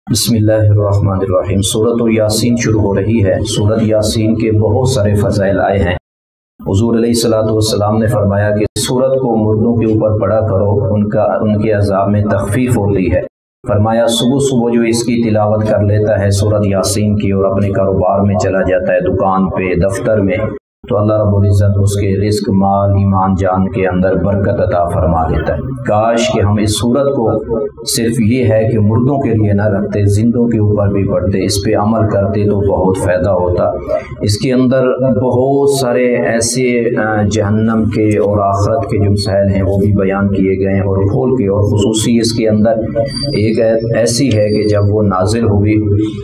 بسم اللہ الرحمن الرحیم۔ سورۃ یاسین شروع ہو رہی ہے۔ سورۃ یاسین کے بہت سارے فضائل آئے ہیں۔ حضور علیہ الصلوۃ والسلام نے فرمایا کہ سورت کو مردوں کے اوپر پڑھا کرو، ان کے عذاب میں تخفیف ہوتی ہے۔ فرمایا صبح صبح جو اس کی تلاوت کر لیتا ہے سورۃ یاسین کی اور اپنے کاروبار میں چلا جاتا ہے، دکان پہ، دفتر میں، تو اللہ رب العزت اس کے رزق، مال، ایمان، جان کے اندر برکت عطا فرما دیتا ہے۔ کاش کہ ہم اس صورت کو صرف یہ ہے کہ مردوں کے لیے نہ رکھتے، زندوں کے اوپر بھی پڑھتے، اس پہ عمل کرتے تو بہت فائدہ ہوتا۔ اس کے اندر بہت سارے ایسے جہنم کے اور آخرت کے جو مسائل ہیں وہ بھی بیان کیے گئے ہیں اور کھول کے، اور خصوصی اس کے اندر ایک ایسی ہے کہ جب وہ نازل ہوئی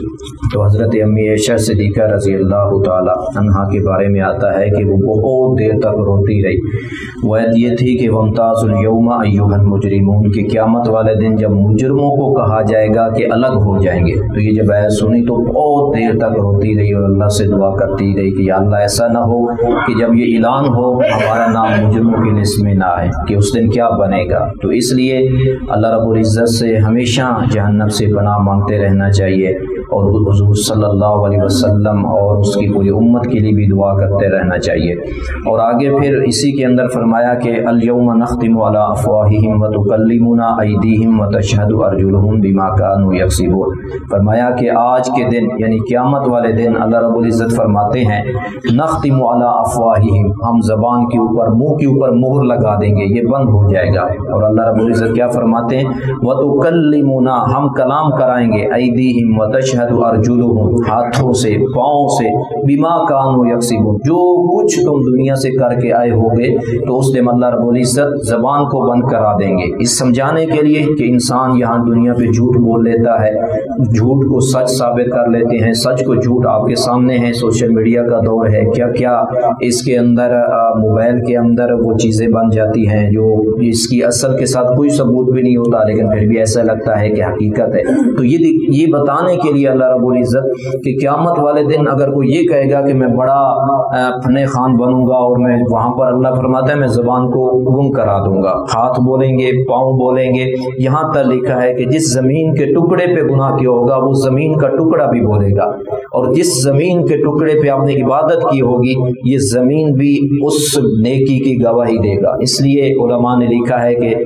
تو حضرت امی عائشہ صدیقہ رضی اللہ تعالی عنہا کے بارے میں آتا ہے کہ وہ بہت دیر تک روتی رہی۔ وہ یہ تھی کہ وَامْتَازُوا الْيَوْمَ أَيُّهَا الْمُجْرِمُونَ، کہ قیامت والے دن جب مجرموں کو کہا جائے گا کہ الگ ہو جائیں گے، تو یہ جب آیت سنی تو بہت دیر تک روتی رہی اور اللہ سے دعا کرتی رہی کہ یا اللہ ایسا نہ ہو کہ جب یہ اعلان ہو ہمارا نام مجرموں کی لسٹ میں نہ آئے، کہ اس دن کیا بنے گا۔ تو اس لیے اللہ رب العزت سے ہمیشہ جہنم سے پناہ مانگتے رہنا چاہیے، اور حضور صلی اللہ علیہ وسلم اور اس کی پوری امت کے لیے بھی دعا کرتے رہنا چاہیے۔ اور آگے پھر اسی کے اندر فرمایا کہ الیوم نختم علی افواہہم وتکلمنا ایدیہم وتشہد ارجلہم بما کانوا یکسبون۔ فرمایا کہ آج کے دن یعنی قیامت والے دن اللہ رب العزت فرماتے ہیں نختم علی افواہہم، ہم زبان کے اوپر، منہ کے اوپر مہر لگا دیں گے، یہ بند ہو جائے گا۔ اور اللہ رب العزت کیا فرماتے ہیں وتکلمنا، ہم کلام کرائیں گے، ایدیہم وتشہد ارجلہم، ہاتھوں سے، پاؤں سے، بما کانوا یکسبون، جو کچھ تم دنیا سے کر کے آئے ہوگے، تو اس دن اللہ رب العزت زبان کو بند کرا دیں گے، اس سمجھانے کے لیے کہ انسان یہاں دنیا پہ جھوٹ بول لیتا ہے، جھوٹ کو سچ ثابت کر لیتے ہیں، سچ کو جھوٹ آپ کے سامنے ہے، سوشل میڈیا کا دور ہے، کیا کیا اس کے اندر موبائل کے اندر وہ چیزیں بن جاتی ہیں جو اس کی اصل کے ساتھ کوئی ثبوت بھی نہیں ہوتا، لیکن پھر بھی ایسا لگتا ہے کہ حقیقت ہے۔ تو یہ بتانے کے لیے اللہ رب العزت کہ قیامت والے دن اگر کوئی یہ کہے گا کہ میں بڑا فن خان بنوں گا اور میں وہاں پر، اللہ فرماتا ہے میں زبان کو گم کرا دوں گا، ہاتھ بولیں گے، پاؤں بولیں گے، یہاں تک لکھا ہے کہ جس زمین کے ٹکڑے پہ گناہ کیا ہوگا وہ زمین کا ٹکڑا بھی بولے گا، اور جس زمین کے ٹکڑے پہ آپ نے عبادت کی ہوگی یہ زمین بھی اس نیکی کی گواہی دے گا۔ اس لیے علماء نے لکھا ہے کہ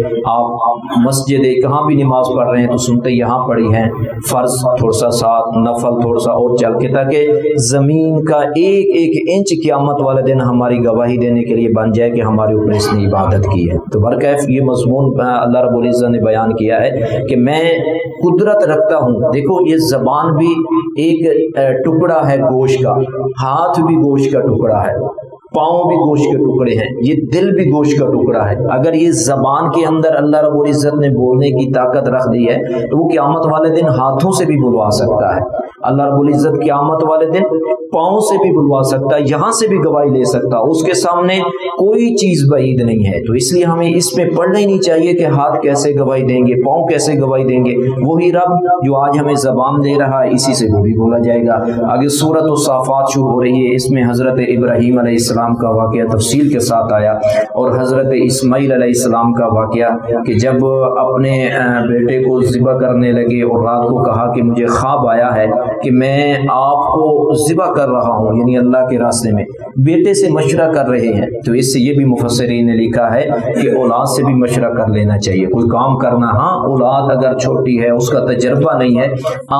آپ مسجد کہاں بھی نماز پڑھ رہے ہیں تو سنتے یہاں پڑھی ہیں، فرض تھوڑا سا ساتھ، نفل تھوڑا سا اور چل کے، تاکہ زمین کا ایک ایک انچ قیامت والے دن ہماری گواہی دینے کے لیے بن جائے کہ ہمارے اوپر اس نے عبادت کی ہے۔ تو برکیف یہ مضمون اللہ رب العزت نے بیان کیا ہے کہ میں قدرت رکھتا ہوں۔ دیکھو یہ زبان بھی ایک ٹکڑا ہے گوشت کا، ہاتھ بھی گوشت کا ٹکڑا ہے، پاؤں بھی گوشت کے ٹکڑے ہیں، یہ دل بھی گوشت کا ٹکڑا ہے۔ اگر یہ زبان کے اندر اللہ رب العزت نے بولنے کی طاقت رکھ دی ہے تو وہ قیامت والے دن ہاتھوں سے بھی بلوا سکتا ہے۔ اللہ رب العزت قیامت والے دن پاؤں سے بھی بلوا سکتا ہے، یہاں سے بھی گواہی لے سکتا ہے، اس کے سامنے کوئی چیز بعید نہیں ہے۔ تو اس لیے ہمیں اس میں پڑھنا ہی نہیں چاہیے کہ ہاتھ کیسے گواہی دیں گے، پاؤں کیسے گواہی دیں گے، وہی رب جو آج ہمیں زبان دے رہا ہے اسی سے وہ بھی بولا جائے گا۔ آگے سورۃ الصافات شروع ہو رہی ہے، اس میں حضرت ابراہیم علیہ السلام کا واقعہ تفصیل کے ساتھ آیا، اور حضرت اسماعیل علیہ السلام کا واقعہ کہ جب اپنے بیٹے کو ذبح کرنے لگے اور رات کو کہا کہ مجھے خواب آیا ہے کہ میں آپ کو ذبح کر رہا ہوں، یعنی اللہ کے راستے میں، بیٹے سے مشورہ کر رہے ہیں۔ تو اس سے یہ بھی مفسرین نے لکھا ہے کہ اولاد سے بھی مشورہ کر لینا چاہیے، کوئی کام کرنا، ہاں اولاد اگر چھوٹی ہے، اس کا تجربہ نہیں ہے،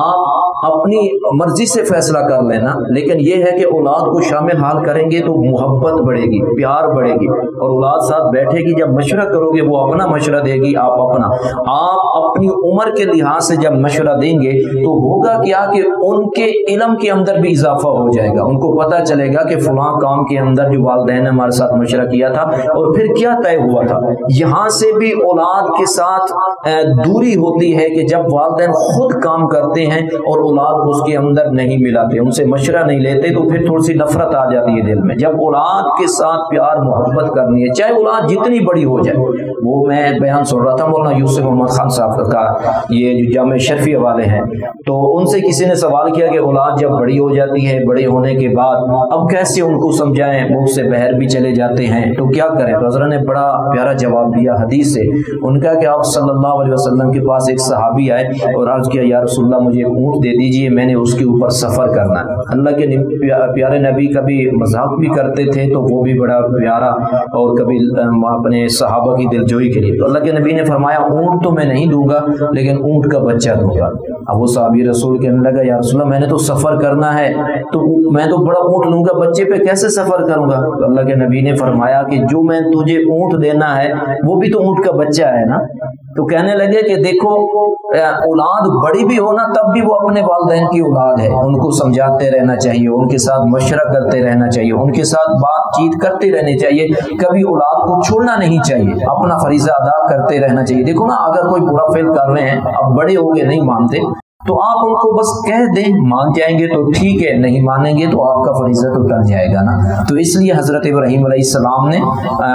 آپ اپنی مرضی سے فیصلہ کر لینا، لیکن یہ ہے کہ اولاد کو شامل حال کریں گے تو محبت بڑھے گی، پیار بڑھے گی، اور اولاد ساتھ بیٹھے گی، جب مشورہ کرو گے وہ اپنا مشورہ دے گی، آپ اپنا، آپ اپنی عمر کے لحاظ سے جب مشورہ دیں گے تو ہوگا کیا کہ ان کے علم کے اندر بھی اضافہ ہو جائے گا، ان کو پتہ چلے گا کہ فلاں کام کے اندر جو والدین نے ہمارے ساتھ مشورہ کیا تھا اور پھر کیا طے ہوا تھا۔ یہاں سے بھی اولاد کے ساتھ دوری ہوتی ہے کہ جب والدین خود کام کرتے ہیں اور اولاد اس کے اندر نہیں ملاتے، ان سے مشورہ نہیں لیتے، تو پھر تھوڑی سی نفرت آ جاتی ہے دل میں۔ جب اولاد کے ساتھ پیار محبت کرنی ہے، چاہے اولاد جتنی بڑی ہو جائے۔ وہ میں بیان سن رہا تھا مولانا یوسف محمد خان صاحب کا، یہ جو جامع شرفیہ والے ہیں، تو ان سے کسی نے سوال सवाल किया कि औलाद जब बड़ी हो जाती है, बड़े होने के बाद अब कैसे उनको समझाएं, मुख से बहर भी चले जाते हैं तो क्या करें? तो हज़रत ने बड़ा प्यारा जवाब दिया हदीस से। उनका कि आप सल्लल्लाहु अलैहि वसल्लम के पास एक सहाबी आए और अर्ज़ किया, या रसूलल्लाह मुझे एक ऊँट दे दीजिए, मैंने उसके ऊपर सफ़र करना है। अल्लाह के प्यारे नबी कभी मजाक भी करते थे तो वो भी बड़ा प्यारा, और कभी अपने सहाबा की दिलजोई के लिए। तो अल्लाह के नबी ने फरमाया, ऊँट तो मैं नहीं दूंगा लेकिन ऊँट का बच्चा दूंगा। अब वो सहाबी रसूल कहने लगा, या रसूलल्लाह मैंने तो सफ़र करना है, तो मैं तो बड़ा ऊँट लूंगा, बच्चे पे कैसे सफ़र करूंगा? तो अल्लाह के नबी ने फरमाया कि जो मैं तुझे ऊँट देना है वो भी तो ऊँट का बच्चा है ना। तो कहने लगे कि देखो, औलाद बड़ी भी हो ना तब भी वो अपने वालिदैन की औलाद है, उनको समझाते रहना चाहिए, उनके साथ मशवरा करते रहना चाहिए, उनके साथ बातचीत करते रहनी चाहिए, कभी औलाद को छोड़ना नहीं चाहिए, अपना फरीज़ा अदा करते रहना चाहिए। देखो ना, अगर कोई बुरा फेल कर रहे हैं, अब बड़े हो गए नहीं मानते, तो आप उनको बस कह दें, मान जाएंगे तो ठीक है, नहीं मानेंगे तो आपका फरीज़ा तो टल जाएगा ना। तो इसलिए हज़रत इब्राहीम अलैहिस्सलाम ने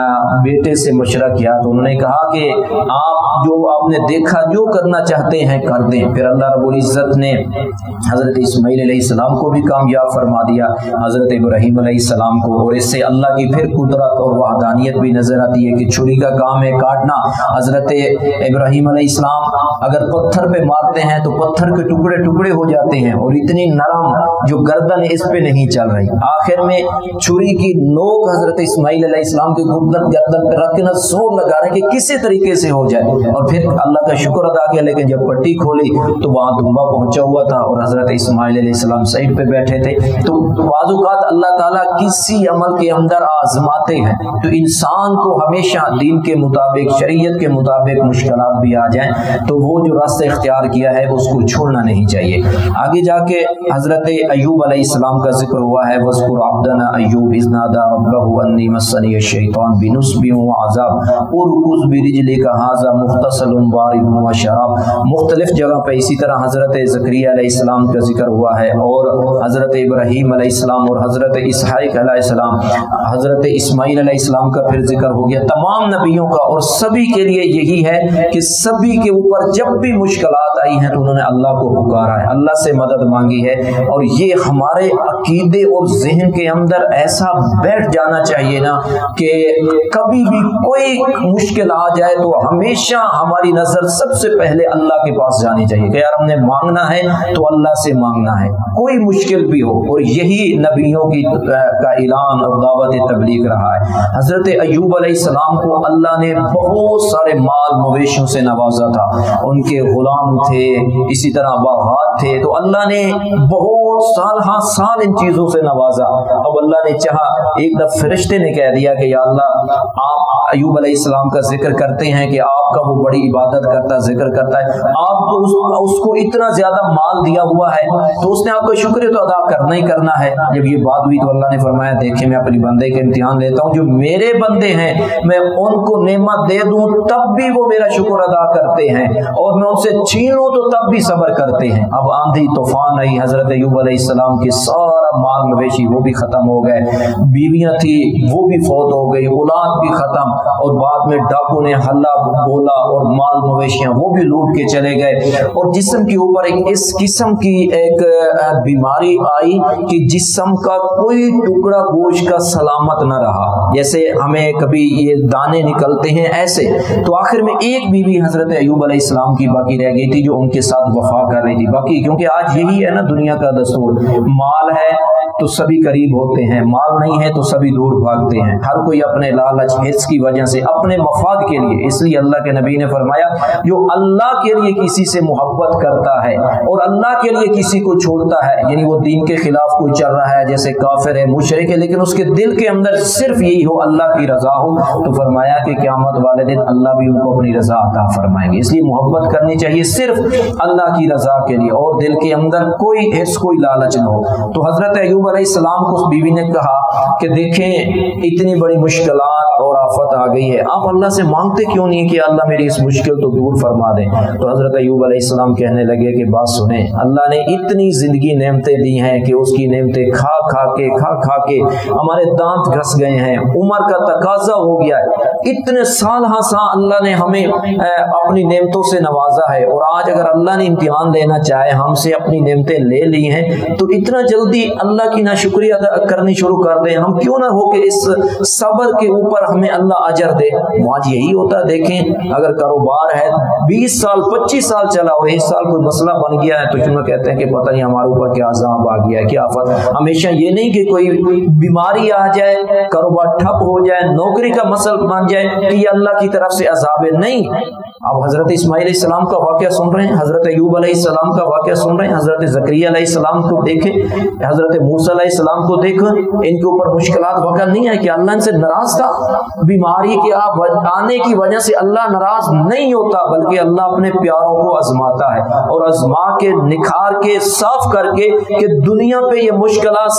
बेटे से मशवरा किया, तो उन्होंने कहा कि आप जो आपने देखा जो करना चाहते हैं कर दें। फिर अल्लाह रब्बुल इज़्ज़त ने हज़रत इस्माईल अलैहिस्सलाम को भी कामयाब फरमा दिया, हज़रत इब्राहीम अलैहिस्सलाम को। और इससे अल्लाह की फिर कुदरत और वहदानियत भी नजर आती है कि छुरी का काम है काटना। हज़रत इब्राहीम अलैहिस्सलाम अगर पत्थर पे मारते हैं तो पत्थर टुकड़े टुकड़े हो जाते हैं, और इतनी नरम जो गर्दन इस पे नहीं चल रही। आखिर में छुरी की नोक हजरत इस्माईल अलैहिस्सलाम के गर्दन पे रख के ना जोर लगा रहे कि किसी तरीके से हो जाए, और फिर अल्लाह का शुक्र अदा किया। लेकिन जब पट्टी खोली तो वहां धुआं पहुंचा हुआ था और हजरत इस्माईल अलैहिस्सलाम साइड पे बैठे थे। तो बाज़-औक़ात अल्लाह ताला किसी अमल के अंदर आजमाते हैं, तो इंसान को हमेशा दीन के मुताबिक, शरीयत के मुताबिक मुश्किलात भी आ जाए तो वो जो रास्ता इख्तियार किया है उसको छोड़ना नहीं चाहिए। आगे जाके हजरत अय्यूब अलैहिस्सलाम का जिक्र हुआ है, वज़कुर अब्दना अय्यूब इज़ नादा रब्बहु अन्नी मस्सनी अश-शैतान बिनुस्बिन व अज़ाब उरकुज़ बिरिजलिका हाज़ा मुख्तसलुन बारिदुन व शराब। मुख्तलिफ जगह पे इसी तरह हजरत ज़करिया अलैहिस्सलाम का जिक्र हुआ है, और हजरत इब्राहीम अलैहिस्सलाम और हजरत इसहाक़ अलैहिस्सलाम, हजरत इस्माईल अलैहिस्सलाम का फिर जिक्र हो गया, तमाम नबियों का। और सभी के लिए यही है कि सभी के ऊपर जब भी मुश्किलात आई हैं तो उन्होंने अल्लाह को पुकारा है, अल्लाह से मदद मांगी है। और ये हमारे अकीदे और ज़हन के अंदर ऐसा बैठ जाना चाहिए ना कि कभी भी कोई मुश्किल आ जाए तो हमेशा हमारी नजर सबसे पहले अल्लाह के पास जानी चाहिए कि यार हमने मांगना है तो अल्लाह से मांगना है, कोई मुश्किल भी हो। और यही नबियों की का ऐलान और दावत तबलीग रहा है। हजरत अय्यूब अलैहिस्सलाम को अल्लाह ने बहुत सारे माल मवेशियों से नवाजा था, उनके गुलाम थे, इसी तरह बागात थे, तो अल्लाह ने बहुत साल इन चीजों से नवाजा। अब अल्लाह ने चाहा, एक दफा फरिश्ते ने कह दिया कि या अल्लाह, आप अय्यूब अलैहिस्सलाम का जिक्र करते हैं कि आपका वो बड़ी इबादत करता, जिक्र करता है, आपको उसको इतना ज्यादा माल दिया हुआ है तो उसने आपका शुक्र तो अदा करना ही करना है। जब ये बात हुई तो अल्लाह ने फरमाया, देखे मैं अपनी बंदे के इम्तिहान लेता हूँ, जो मेरे बंदे हैं मैं उनको नेमत दे दूं तब भी वो मेरा शुक्र अदा करते हैं, और मैं उनसे छीन लूं तो तब भी सब्र करते हैं। अब आंधी तूफान आई, हजरत अय्यूब अलैहिस्सलाम के सारा माल मवेशी वो भी खत्म हो गए, बीवियां थी वो भी फौत हो गई, औलाद भी खत्म, और बाद में डाकू ने हल्ला बोला और माल मवेशियां वो भी लूट के चले गए। और जिस्म के ऊपर एक इस किस्म की एक बीमारी आई कि जिस्म का कोई टुकड़ा गोश्त का सलामत न रहा, जैसे हमें कभी ये दाने निकलते हैं ऐसे। तो आखिर में एक बीवी हजरत अय्यूब अलैहिस्सलाम की बाकी रह गई थी जो उनके साथ वफा कर रही थी बाकी, क्योंकि आज यही है ना दुनिया का दस्तूर, माल है तो सभी करीब होते हैं, माल नहीं है तो सभी दूर भागते हैं, हर कोई अपने लालच हिर्स की वजह से, अपने मफाद के लिए। इसलिए अल्लाह के नबी ने फरमाया, जो अल्लाह के लिए किसी से मोहब्बत करता है और अल्लाह के लिए किसी को छोड़ता है, यानी वो दीन के खिलाफ कोई चल रहा है, जैसे काफिर है, मुशरिक है, लेकिन उसके दिल के अंदर सिर्फ यही हो अल्लाह की रजा हो, तो फरमाया कि क़यामत वाले दिन अल्लाह भी उनको अपनी रजा अता फरमाएंगे। इसलिए मोहब्बत करनी चाहिए सिर्फ अल्लाह की रजा के लिए, और दिल के अंदर कोई हिर्स, कोई लालच न हो। तो हजरत अय्यूब अलैहिस्सलाम को उस बीवी ने कहा कि देखें, इतनी बड़ी मुश्किलात और आफत आ गई है, आप अल्लाह से मांगते क्यों नहीं कि अल्लाह मेरी इस मुश्किल तो दूर फरमा दें। तो हज़रत अय्यूब अलैहिस्सलाम कहने लगे कि बात सुने, अल्लाह ने इतनी ज़िंदगी नेमतें दी हैं कि उसकी नेमतें खा खा के हमारे दांत घस गए हैं, उम्र का तकाजा हो गया है। इतने साल अल्लाह ने हमें अपनी नेमतों से नवाजा है, और आज अगर अल्लाह ने इम्तिहान लेना चाहे, हमसे अपनी नेमतें ले ली हैं, तो इतना जल्दी अल्लाह की नाशुक्रिया करनी शुरू कर दें। हम क्यों ना हो कि इस सब्र के ऊपर हमें अल्लाह अजर दे। आज यही होता है, देखें अगर कारोबार है 20 साल 25 साल चला और 1 साल कोई मसला बन गया है तो क्यों कहते हैं कि पता नहीं हमारे ऊपर क्या अज़ाब आ गया, क्या आफत। हमेशा ये नहीं कि कोई बीमारी आ जाए, कारोबार ठप हो जाए, नौकरी का मसला बन जाए कि ये अल्लाह की तरफ से अज़ाब है, नहीं। अब हजरत इस्माइल अलैहिस्सलाम का वाक़या सुन रहे हैं, हजरत अय्यूब अलैहिस्सलाम का वाक़या सुन रहे हैं, हजरत ज़करिया अलैहिस्सलाम को देखें, हजरत मूसा अलैहिस्सलाम को देखें, इनके ऊपर मुश्किलात वाक़या नहीं है कि अल्लाह इनसे नाराज था। बीमारी के आने की वजह से अल्लाह नाराज नहीं होता, बल्कि अल्लाह अपने प्यारों को आजमाता है, और आजमा के निखार के साफ करके कि दुनिया पे ये मुश्किलात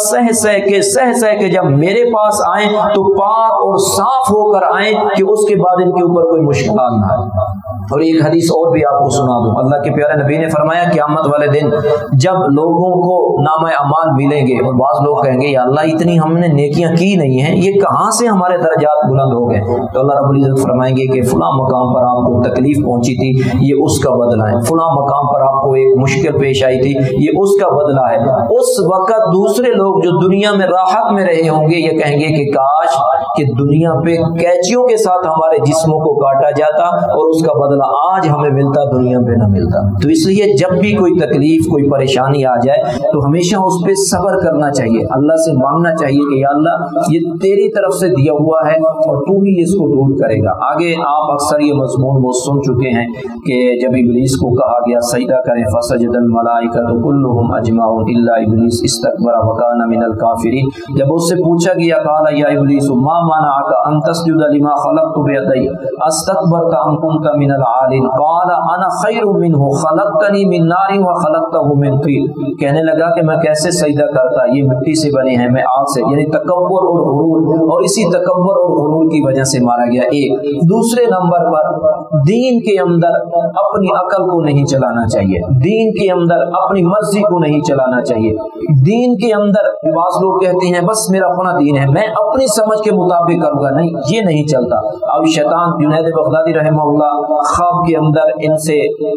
सह के जब मेरे पास आए तो पाक और साफ होकर आए कि उसके बाद इनके ऊपर कोई मुश्किलात ना आए। और एक हदीस और भी आपको सुना दूं, अल्लाह के प्यारे नबी ने फरमाया क़यामत वाले दिन जब लोगों को नामा अमाल मिलेंगे और बाज़ लोग कहेंगे या अल्लाह इतनी हमने नेकियां की नहीं है, ये कहाँ से हमारे दर्जात बुलंद हो गए, तो अल्लाह रब्बुल इज़्ज़त फरमाएंगे कि फलां मकाम पर आपको तकलीफ पहुंची थी, ये उसका बदला है। फलां मकाम पर आपको एक मुश्किल पेश आई थी, ये उसका बदला है। उस वक़्त दूसरे लोग जो दुनिया में राहत में रहे होंगे ये कहेंगे कि काश कि दुनिया पे कैंचियों के साथ हमारे जिस्मों को काटा जाता और उसका बदला आज हमें मिलता, दुनिया पे ना मिलता। तो इसलिए जब भी कोई तकलीफ कोई परेशानी आ जाए तो हमेशा उस पर सब्र करना चाहिए, अल्लाह से मांगना चाहिए कि या अल्लाह ये तेरी तरफ से दिया हुआ है और तू ही इसको दूर करेगा। आगे आप अक्सर ये मज़मून वो सुन चुके हैं कि जब इब्लीस को कहा गया सजदा करें, फसजदल मलाइकतु कुल्लुहुम अजमाउन इल्ला इब्लीस इस्तकबरा व काना मिनल काफिरीन। जब उससे पूछा गया काला या इब्लीस मा मनाअका अन तस्जुदा लिमा खलक़तु बियदी अस्तकबरता अम कुनता मिनल आलिन काला अना खैरुम मिन्हु खलक़तनी मिन नारिन व खलक़तहु मिन तीन। कहने लगा कि मैं कैसे सजदा करता, ये मिट्टी से बने हैं, मैं आग से, यानी तकब्बुर और गुरूर, और इसी तकब्बुर और गुरूर की वजह से मारा गया। एक दूसरे नंबर पर दीन के अंदर अपनी अकल को नहीं चलाना चाहिए, दीन के अंदर अपनी मर्जी को नहीं चलाना चाहिए। दीन के अंदर बाज़ लोग कहते हैं बस मेरा अपना दीन है, मैं अपनी समझ के मुताबिक करूंगा, नहीं, ये नहीं चलता। अब शैतान जुनैद बगदादी रहमहुल्लाह ख्वाब के अंदर इनसे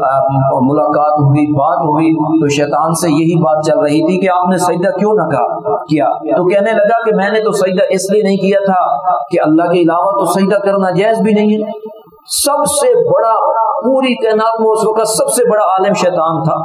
मुलाकात हुई, बात हुई, तो शैतान से यही बात चल रही थी कि आपने सजदा क्यों ना किया। तो कहने लगा कि मैंने तो सजदा इसलिए नहीं किया था कि अल्लाह के अलावा तो सजदा करना जायज भी नहीं है। सबसे बड़ा पूरी कायनात में उस वक्त सबसे बड़ा आलिम शैतान था।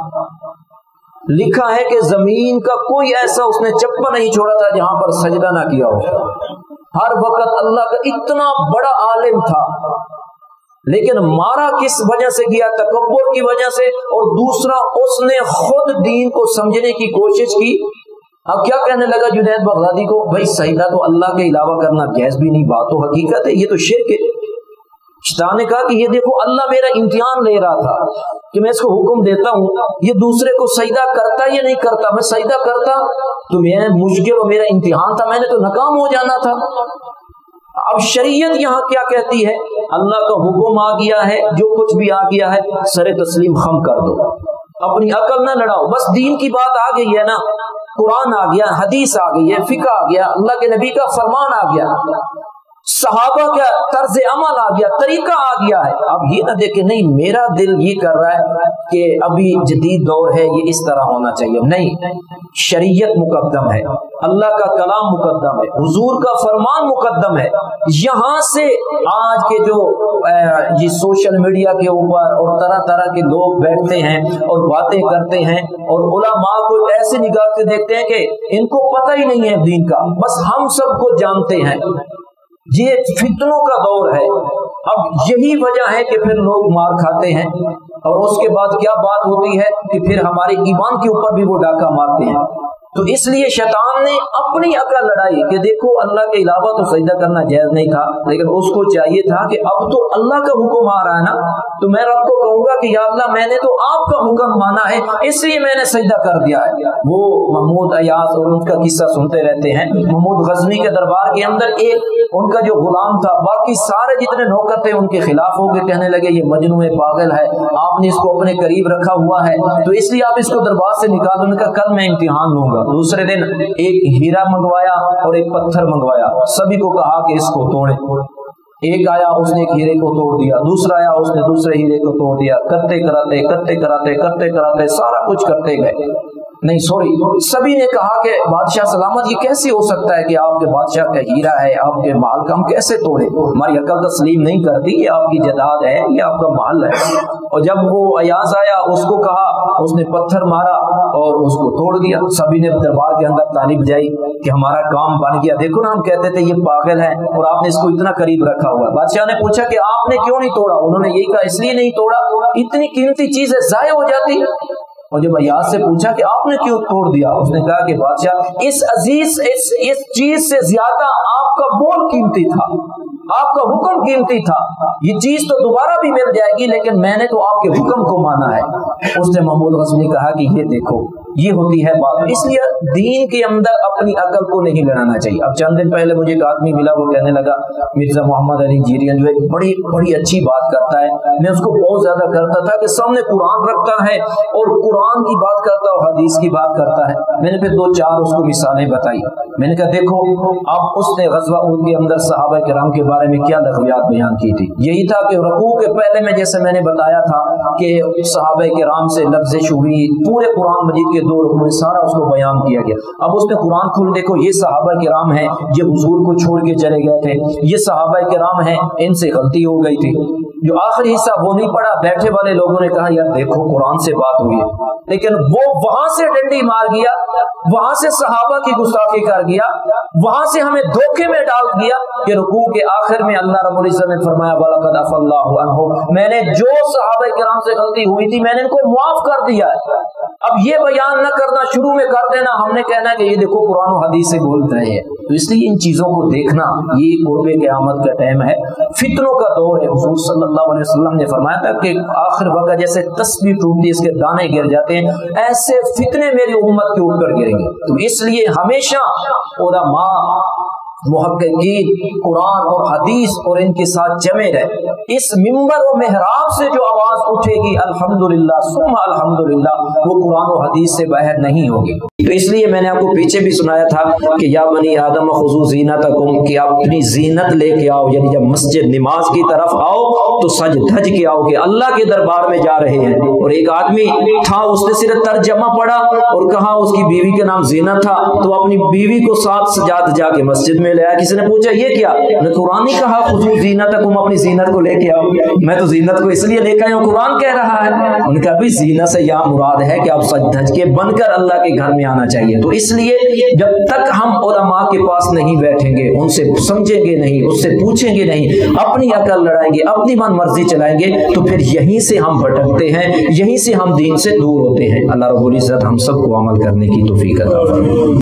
लिखा है कि जमीन का कोई ऐसा उसने चप्पा नहीं छोड़ा था जहां पर सजदा ना किया हो। हर वक्त अल्लाह का इतना बड़ा आलिम था, लेकिन मारा किस वजह से किया? तकब्बुर की वजह से, और दूसरा उसने खुद दीन को समझने की कोशिश की। अब क्या कहने लगा जुनैद बगदादी को, भाई सजदा तो अल्लाह के अलावा करना जायज भी नहीं, बात तो हकीकत है, ये तो शिर्क है। शैतान ने कहा कि ये देखो अल्लाह मेरा इम्तिहान ले रहा था कि मैं इसको हुक्म देता हूँ, ये दूसरे को सजदा करता या नहीं करता। मैं सजदा करता तो मेरा मुश्किल और मेरा इम्तिहान था, मैंने तो नाकाम हो जाना था। अब शरीयत यहाँ क्या कहती है? अल्लाह का हुक्म आ गया है, जो कुछ भी आ गया है सरे तस्लीम खम कर दो, अपनी अकल ना लड़ाओ। बस दीन की बात आ गई है ना, कुरान आ गया, हदीस आ गई है, फिक़ह आ गया, अल्लाह के नबी का फरमान आ गया, सहाबा का तर्ज अमल आ गया, तरीका आ गया है। अब ये ना देखे नहीं मेरा दिल ये कर रहा है कि अभी जदीद दौर है, ये इस तरह होना चाहिए, नहीं, शरीयत मुकद्दम है, अल्लाह का कलाम मुकद्दम है, हुजूर का फरमान मुकद्दम है। यहाँ से आज के जो ये सोशल मीडिया के ऊपर और तरह तरह के लोग बैठते हैं और बातें करते हैं और उलमा को ऐसे निगाह से देखते हैं कि इनको पता ही नहीं है दीन का, बस हम सबको जानते हैं। ये फितनों का दौर है। अब यही वजह है कि फिर लोग मार खाते हैं, और उसके बाद क्या बात होती है कि फिर हमारे ईमान के ऊपर भी वो डाका मारते हैं। تو اس لیے شیطان نے اپنی عقل لڑائی کہ دیکھو اللہ کے علاوہ تو سجدہ کرنا جائز نہیں تھا، لیکن اس کو چاہیے تھا کہ اب تو اللہ کا حکم آ رہا ہے نا، تو میں رب کو کہوں گا کہ یا اللہ میں نے تو آپ کا حکم مانا ہے اس لیے میں نے سجدہ کر دیا ہے۔ وہ محمود ایاز اور ان کا قصہ سنتے رہتے ہیں، محمود غزنی کے دربار کے اندر ایک ان کا جو غلام تھا، باقی سارے جتنے نوکر تھے ان کے خلاف ہو کے کہنے لگے یہ مجنون ہے، پاگل ہے، آپ نے اس کو اپنے قریب رکھا ہوا ہے تو اس لیے آپ اس کو دربار سے نکال دو۔ ان کا کل میں امتحان لوں گا۔ دوسرے دن ایک ہیرا منگوایا اور ایک پتھر منگوایا، سبھی کو کہا کہ اس کو توڑے۔ ایک آیا اس نے ایک ہیرے کو توڑ دیا، دوسرا آیا اس نے دوسرے ہیرے کو توڑ دیا، کرتے کراتے سارا کچھ کرتے گئے۔ نہیں سوری، سبھی نے کہا کہ بادشاہ سلامت یہ کیسے ہو سکتا ہے کہ آپ کے بادشاہ کا ہیرا ہے، آپ کے مال کا ہم کیسے توڑے؟ ہماری عقل تسلیم نہیں کرتی، یہ آپ کی جائیداد ہے، یہ آپ کا مال ہے۔ اور جب وہ ایاز آیا اس کو کہا، اس نے پتھر مارا اور اس کو توڑ دیا۔ سبھی نے دربار کے اندر تالی بجائی کہ ہمارا کام بن گیا، دیکھو نا ہم کہتے تھے یہ پاگل ہے اور آپ نے اس کو اتنا قریب رکھا ہوا ہے۔ بادشاہ نے پوچھا کہ آپ نے کیوں نہیں توڑا؟ انہوں نے یہی کہا اس لیے نہیں توڑا، اتنی قیمتی چیزیں ضائع ہو جاتی۔ اور جب ایاز سے پوچھا کہ آپ نے کیوں توڑ دیا، اس نے کہا کہ بادشاہ اس عزیز اس چیز سے زیادہ آپ کا بول قیمتی تھا، آپ کا حکم قیمتی تھا، یہ چیز تو دوبارہ بھی مل جائے گی لیکن میں نے تو آپ کے حکم کو مانا ہے۔ اس نے محمود غزنی کہا کہ یہ دیکھو یہ ہوتی ہے بات۔ اس لیے دین کے اندر اپنی عقل کو نہیں لڑانا چاہیے۔ اب چند دن پہلے مجھے ایک آدمی ملا، وہ کہنے لگا مرزا محمد علی جیرین جو ایک بڑی اچھی بات کرتا ہے، میں اس کو بہت زیادہ کرتا تھا کہ سامنے قرآن رکھتا ہے اور قرآن کی بات کرتا ہے اور حدیث کی بات کرتا ہے۔ میں نے پھر 2-4 اس کو مثالیں بتائی، میں نے کہا دیکھو اب اس نے غزوہ احد کے اندر صحابہ کرام کے بارے میں کیا لغویات بیان کی تھی۔ یہی تھا کہ رکوع کے پہلے میں جیسے میں نے بتایا تھا کہ صحابہ کرام سے لفظش ہوئی، پورے قرآن مجید کے 2 رکوع میں سارا اس کو بیان کیا گیا۔ اب اس نے قرآن کھول دیکھو یہ صحابہ کرام ہیں، یہ حضور کو چھوڑ کے چلے گئے تھے، یہ صحابہ کرام ہیں ان سے غلطی ہو گئی تھی۔ جو آخری حصہ وہ نہیں پڑھا، بیٹھے والے لوگوں نے کہا یار دیکھو قرآن سے بات ہوئی ہے، لیکن وہ وہاں سے ڈنڈی مار گیا، وہاں سے صحابہ کی گستاخی کر گیا، وہاں سے ہمیں دھوکے میں ڈال دیا کہ رکوع کے آخر میں اللہ رب العزت نے فرمایا وَلَقَدْ عَفَا اللَّهُ عَنْهُمْ، میں نے جو صحابہ کرام سے غلطی ہوئی تھی میں نے ان کو معاف کر دیا ہے۔ اب یہ بیان نہ کرنا، شروع میں کر دینا، ہم نے کہنا کہ یہ دیکھو قرآن و حدیث سے بول رہے ہیں۔ تو اس لیے ان چیزوں کو دیکھنا، یہ قرب قیامت کا ٹائم ہے، فتنوں کا دور ہے۔ حضور صلی اللہ علیہ وسلم نے فرمایا تھا کہ آخر وقت جیسے تسبیح ٹوٹتی ہے اس کے دانے گر جاتے ہیں، ایسے فتنے میری امت کے اوپر گریں گے۔ تو اس لیے ہمیشہ علماء محققین قرآن اور حدیث اور ان کے ساتھ جمع رہے۔ اس ممبر و محراب سے جو آواز اٹھے گی الحمدللہ ثم الحمدللہ، وہ قرآن و حدیث سے باہر نہیں ہوگی۔ تو اس لیے میں نے آپ کو پیچھے بھی سنایا تھا کہ یا بنی آدم خذوا زینتکم، کہ آپ اپنی زینت لے کے آؤ، یعنی جب مسجد نماز کی طرف آؤ تو سج دھج کے آؤ کہ اللہ کے دربار میں جا رہے ہیں۔ اور ایک آدمی تھا اس نے صرف ترجمہ پڑھا اور کہا اس کی بیوی کا نام زینت تھا، تو اپنی بیوی کو ساتھ سجاد جا کے مسجد میں لے آیا۔ کسی نے پوچھا یہ کیا؟ قرآن نے کہا خذوا زینتکم، اپنی زینت کو لے کے آؤ۔ میں تو زینت کو اس لیے لے کے آیا ہوں، قرآن کہہ رہا ہے۔ ان کا بھی زینت سے یا مراد ہے کہ آپ سج دھج کے بن کر اللہ کے گھر میں آنا چاہیے۔ تو اس لیے جب تک ہم علماء کے پاس نہیں بیٹھیں گے، ان سے سمجھیں گے نہیں، اس سے پوچھیں گے نہیں، اپنی عقل لڑائیں گے، اپنی من مرضی چلائیں گے، تو پھر یہیں سے ہم بھٹکتے ہیں، یہیں سے ہم دین سے دور ہوتے ہیں۔ اللہ رب العزت ہم سب کو عمل کرنے کی توفیق عطا فرمائے۔